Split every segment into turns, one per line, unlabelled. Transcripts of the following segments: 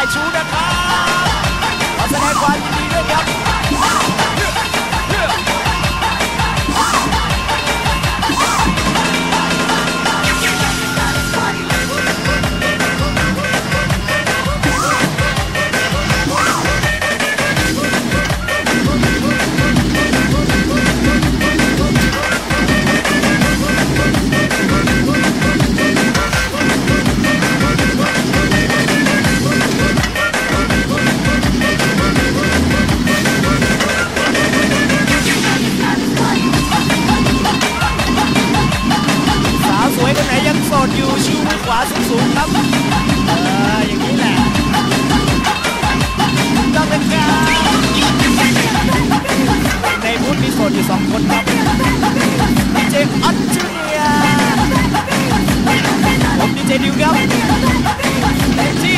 ายชูนะครับขอแสดงความยินดีด้วยครับอยู่ชูมือขวาสูงๆครับอย่างนี้แหละต้องเป็นการในบูธมีโสดอยู่2 คนครับดีเจออสจูเนียผมดีเจดิวครับเต็มที่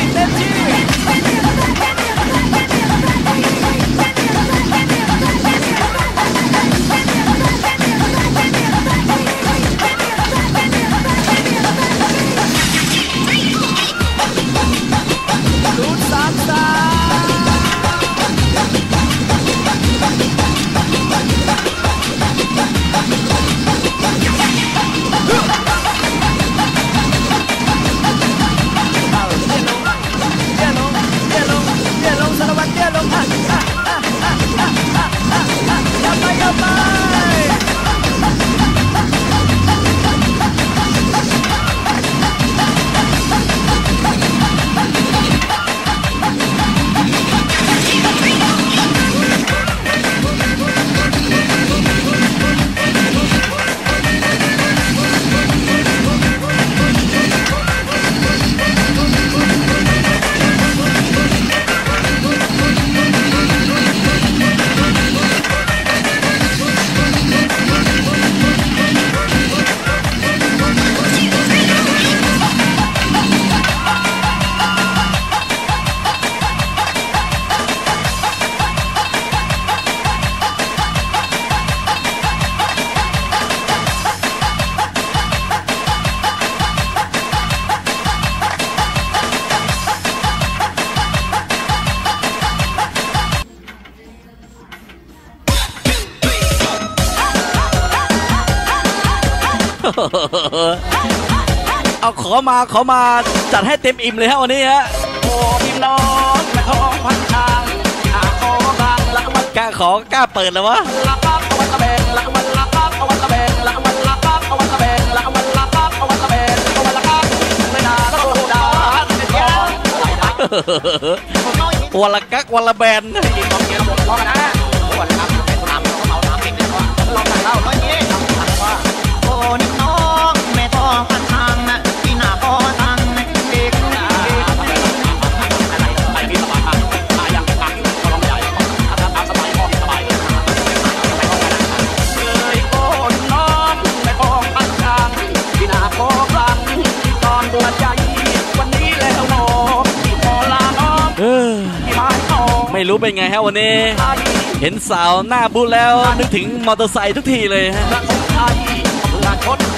เอาขอมาจัดให้เต็มอิ่มเลยฮะวันนี้ฮะโอ้พี่น้องแม่ท้องพันทางขอบางละมันกล้าเปิดเลยวะละปักวันละเบงละวันละปักวันละเบงละวันละปักวันละเบงละวันละปักวันละเบงวันละปักไม่น่าละโอ้ดาววันละกักวันละแบนกินต้องเกี่ยวกับพ่อนะวันละเป็นน้ำเขาน้ำกินเนี่ยว่าลองสั่งเล่าตอนนี้ว่าโอ้นี่น้องแม่ท้องพันทางนะที่หน้าพ่อตังเด็กไปพี่สบายมากมาอย่างตังก็ลองใหญ่ถ้าตามสบายพ่อสบายเลยโอ้น้องแม่ท้องพันทางที่หน้าพ่อตังตอนบัวใจวันนี้แล้วน้องที่พอลาน้องไม่รู้เป็นไงฮะวันนี้เห็นสาวหน้าบูแล้วนึกถึงมอเตอร์ไซค์ทุกทีเลยฮะ